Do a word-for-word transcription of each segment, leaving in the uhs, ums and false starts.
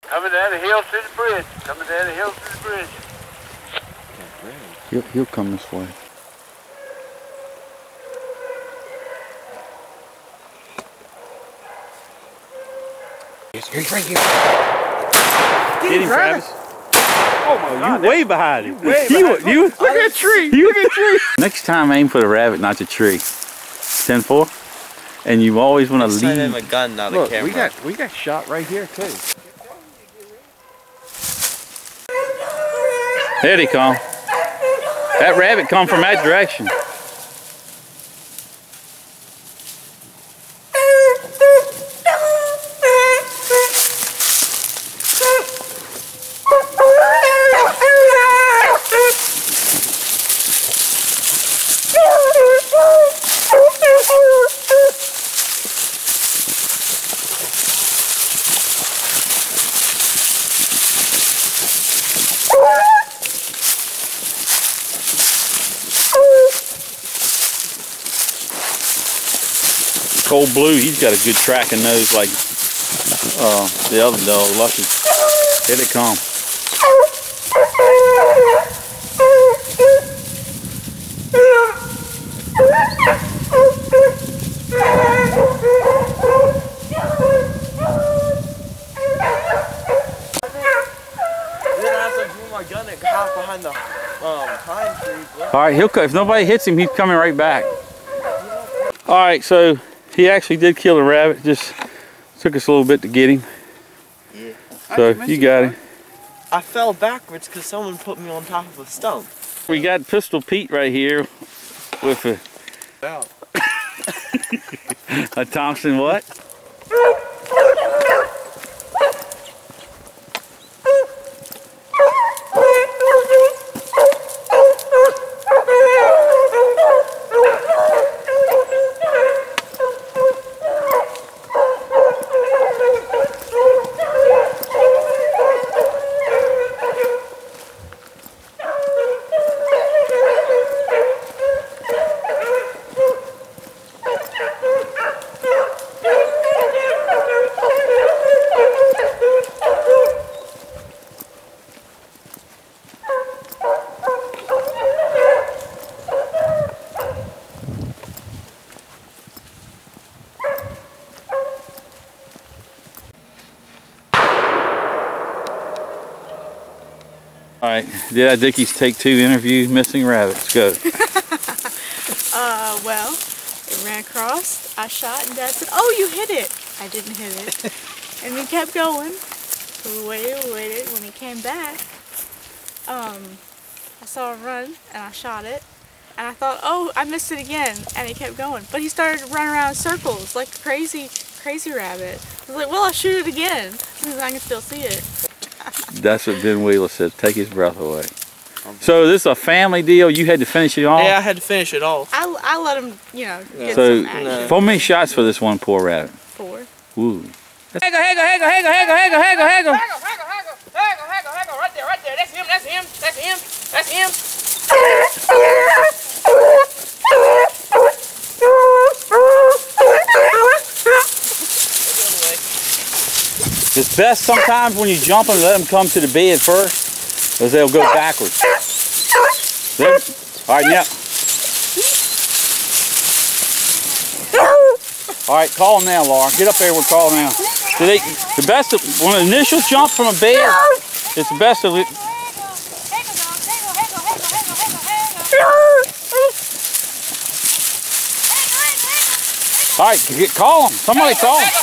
Coming down the hill to the bridge. Coming down the hill to the bridge. He'll, he'll come this way. He's right here. Get him, Travis. Oh my God. You way behind him. You, way you, behind you, look at that tree. You, look at that tree. Next time, aim for the rabbit, not the tree. ten four. And you always want to leave. Him a gun, not Look, a camera. we got we got shot right here too. There they come. That rabbit come from that direction. Cold Blue, he's got a good tracking nose like uh, the other dog, Lucky. Here they come. All right, he'll if nobody hits him, he's coming right back. All right, so he actually did kill a rabbit. Just took us a little bit to get him. Yeah. So you got him. I fell backwards because someone put me on top of a stump. We got Pistol Pete right here with a, a Thompson what? All right, did I Dickie's take two interview missing rabbits? Go. uh, well, it ran across, I shot, and Dad said, "Oh, you hit it." I didn't hit it. And we kept going. So we waited, we waited. When he came back, um, I saw him run, and I shot it. And I thought, oh, I missed it again. And he kept going. But he started running around in circles like a crazy, crazy rabbit. I was like, well, I'll shoot it again, since I can still see it. That's what Ben Wheeler said, take his breath away. So this is a family deal, you had to finish it all? Yeah, I had to finish it all. I, I let him, you know, get so, some action. How many shots for this one poor rabbit? Four. Ooh. Haggle, haggle, haggle, haggle, haggle, haggle, haggle, haggle. Haggle, haggle, haggle, haggle, haggle, right there, right there. That's him, that's him, that's him, that's him. It's best sometimes when you jump them, let them come to the bed first, because they'll go backwards. There. All right, yeah. All right, call them now, Laura. Get up there, we'll call them now. So they, the best, of, when an initial jump from a bed, it's the best of it. All right, get, call them. Somebody call them.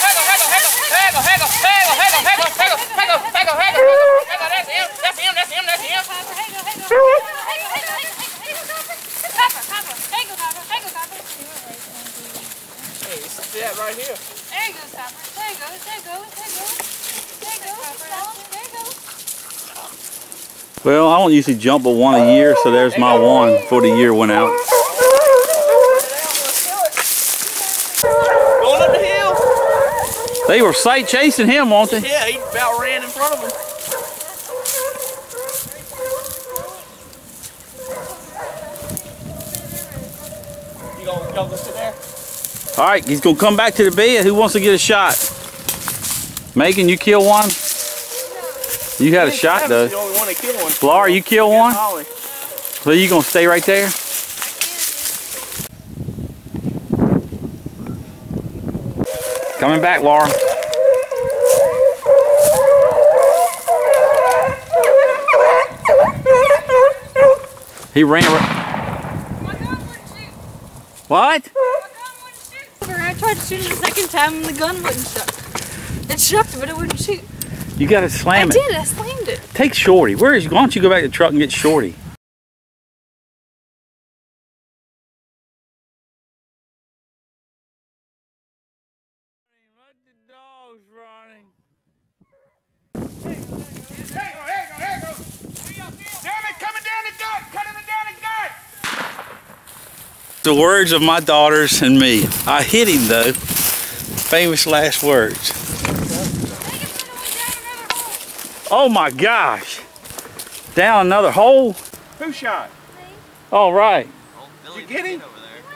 Yeah, right here. There you go, Stopper. There you go, there you go, there you go. There you go, there you go. Well, I don't usually jump but one a year, so there's my one before the year went out. Going up the hill. They were sight chasing him, weren't they? Yeah, he about ran in front of him. You gonna go sit there? All right, he's gonna come back to the bed. Who wants to get a shot? Megan, you kill one? No, You had a shot though. The only one to kill one. Laura, you kill one? Holly. So you gonna stay right there? Coming back, Laura. He ran. My gun wouldn't shoot. What? My gun wouldn't shoot. I tried to shoot it the second time and the gun wouldn't shoot. It shook, but it wouldn't shoot. You gotta slam I it. did, I slammed it. Take Shorty. Where is? Why don't you go back to the truck and get Shorty? Let the dogs running. There you go, there you go, there you go. Damn it, coming down the gut, cutting it down the gut. The words of my daughters and me. I hit him though. Famous last words. Oh my gosh. Down another hole? Who shot? All right. Did you get him?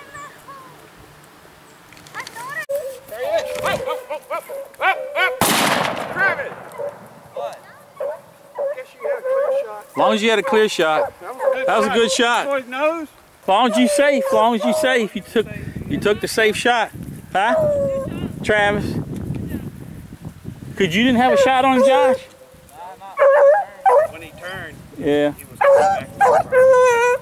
There he is. Up, up, up, up, up, up. Travis. What? Guess you had a clear shot. As long as you had a clear shot. That was a good That was a shot. good shot. Boy's nose. As long as you safe, as long as you safe. You took you took the safe shot. Huh? Travis. Could you didn't have a shot on him, Josh? When he turned, Yeah. he was back.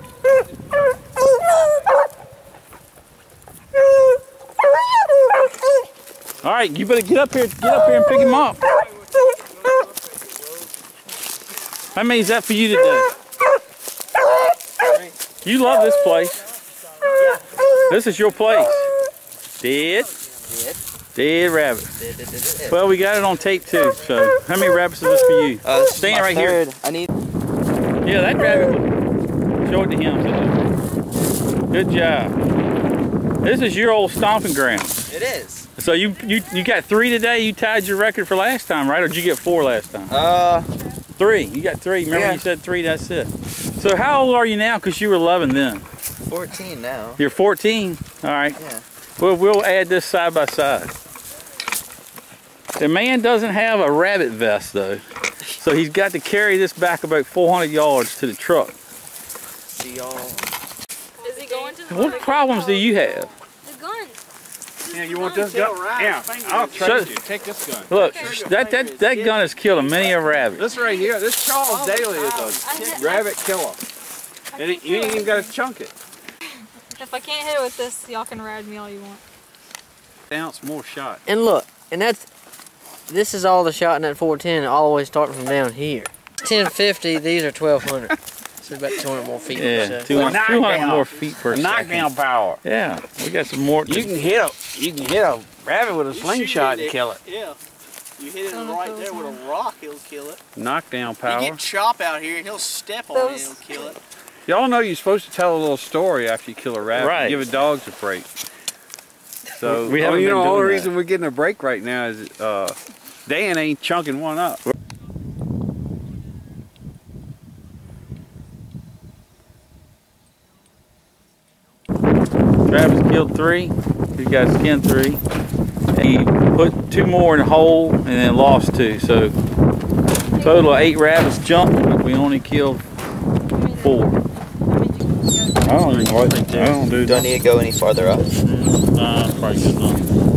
All right, you better get up here, get up here and pick him up. How many is that for you to do? You love this place. This is your place. Dead. Dead. Dead rabbit. Dead, dead, dead, dead. Well, we got it on tape too. So, how many rabbits is this for you? Uh, this is Stand my right third. here. I need. Yeah, that rabbit. Show it to him. Good job. This is your old stomping ground. It is. So you you you got three today. You tied your record for last time, right? Or did you get four last time? Uh, Three. You got three. Remember Yeah. you said three. That's it. So how old are you now? Because you were eleven then. fourteen now. You're fourteen. All right. Yeah. Well, we'll add this side by side. The man doesn't have a rabbit vest though, so he's got to carry this back about four hundred yards to the truck. See y'all. Is he going to the What problems do you have? The gun. Yeah, you want this gun? Yeah, I'll trade So- you. Take this gun. Look, that that that gun has killed many a rabbit. This right here, this Charles Daly is a rabbit killer. And it, you ain't even got to chunk it. If I can't hit it with this, y'all can ride me all you want. Ounce more shot. And look, and that's, this is all the shot in that four ten, all the way starting from down here. ten fifty, these are twelve hundred. So about two hundred more feet. Yeah, so. two hundred, two hundred Knockdown. more feet per second. Knockdown power. Yeah, we got some more. You can hit a you can hit a rabbit with a slingshot and kill it. Yeah. You hit it Don't know right if there those with a rock, he'll kill it. Knockdown You power. get Chop out here and he'll step on it and Those- he'll kill it. Y'all know you're supposed to tell a little story after you kill a rabbit. Right. Give the dogs a break. So We oh, haven't you been know, the only doing that. reason we're getting a break right now is uh, Dan ain't chunking one up. Travis killed three. He got skinned three. And he put two more in a hole and then lost two. So total of eight rabbits jumped, but we only killed four. I don't even what I don't do Do I need to go any farther up? Nah, probably good enough.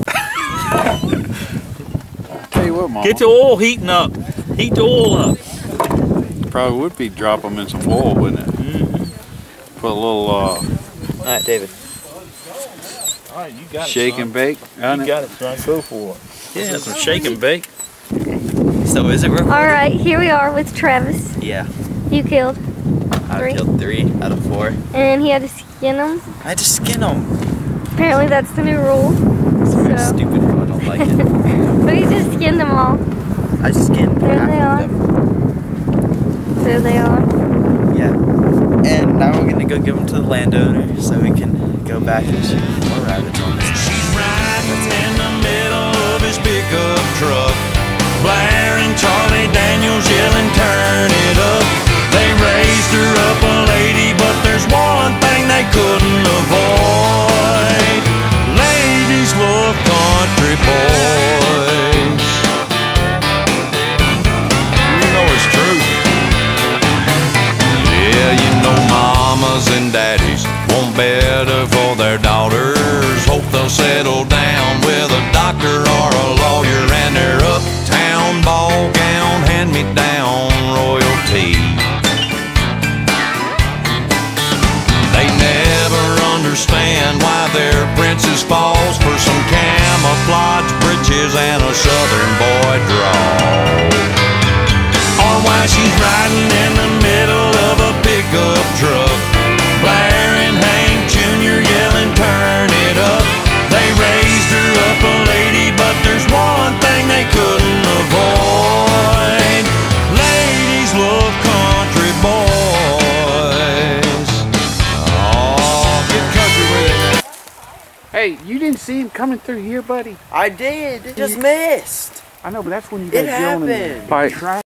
Tell you what, Mama. Get the oil heating up. Heat the oil up. Probably would be drop them in some oil, wouldn't it? Mm-hmm. Put a little uh, Alright, David. Alright, you got shake and bake. on it. it, son. Go for it. Yeah, some shake and bake. So is it recording? All right, here we are with Travis. Yeah. You killed, I Three. killed three out of four. and he had to skin them. I had to skin them. Apparently, that's the new rule. It's a very So. stupid rule. I don't like it. But he just skinned them all. I skinned There half they of are. them. There they are. Yeah. And now we're gonna go give them to the landowner so we can go back and shoot more rabbits on this thing. Riding in the middle of his pickup truck, blaring Charlie Daniels yelling, turn it up. They raised her up a lady, but there's one thing they couldn't avoid. Ladies love country boys. You know it's true. hand-me-down royalty. They never understand why their princess falls for some camouflage breeches and a southern boy drawl. Or why she's riding in the middle of a pickup truck, Blair and Hank Junior yelling, turn it up. They raised her up a lady, but there's one thing they couldn't avoid. Ladies love country boys. Oh, get country with it. Hey, you didn't see him coming through here, buddy? I did. It just missed. I know, but that's when you It got Joan in happened. the track.